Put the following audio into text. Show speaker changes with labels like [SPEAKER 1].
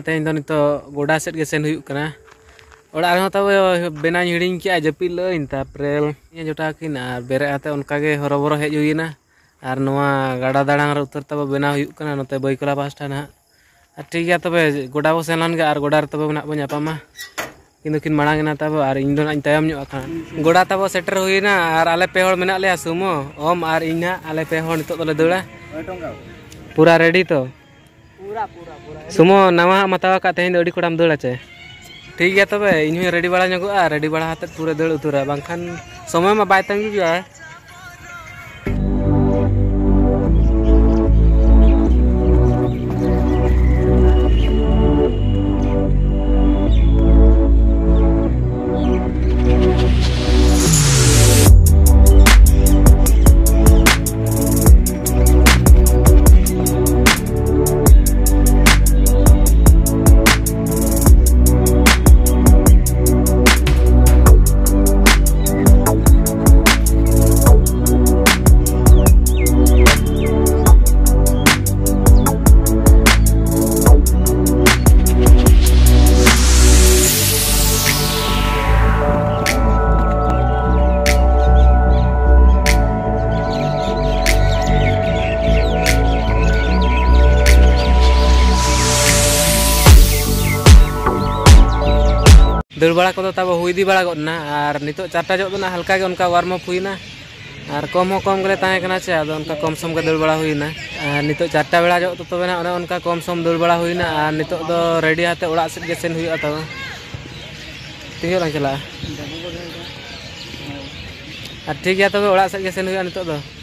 [SPEAKER 1] तेज दो नितो गोडा सेट के सेन हुयुक कना ओड़ा रे तब बेना हिड़िंग के जपिल लइन तापरे जोटा किन आर बेरे आते उनका गे हरबरो हेज हुइना आर नोआ गाडा दाड़ांग रे उतर तब बेना हुयुक कना नते बैकला पास्टा ना ठीक गया तबे गोडा बो सेनलान गे आर गोडा रे तब ना बो न्यापामा किन किन मांग ना तब आर इन दो ना तायम न्यो आखा गोडा तब सेटर हुइना आर आले पे हड़ मेना ले सुमो ओम आर इना आले पे हड़ नितो तले दड़ा पूरा रेडी तो पूरा पूरा पूरा सुमो नवा मतावा का तेज अड़ी कोड़ाम दड़ा चे ठीक गया तबे इन रेडी बड़ा ᱧᱚᱜᱚᱜᱼᱟ रेडी बड़ा हाथ पूरा दड़ उतरा बांखान समय मा बाय तंगी गया दड़ बड़ा को तब हुईदी बड़ा गना और नितो चारटा जो हल्का के उनका वार्म अप हुईना और कम गले ताहें चे आदो उनका कम सम के दड़ बड़ा हुईना और नितो चारटा बेड़ा जो तो तबे ना उनका कम सम दड़ बड़ा हुईना और नितो दो रेडी आते ओड़ा सेट के सेन हुईआ तब ठीक है चला ठीक है तब ओड़ा सेट के सेन हुईआ नितो दो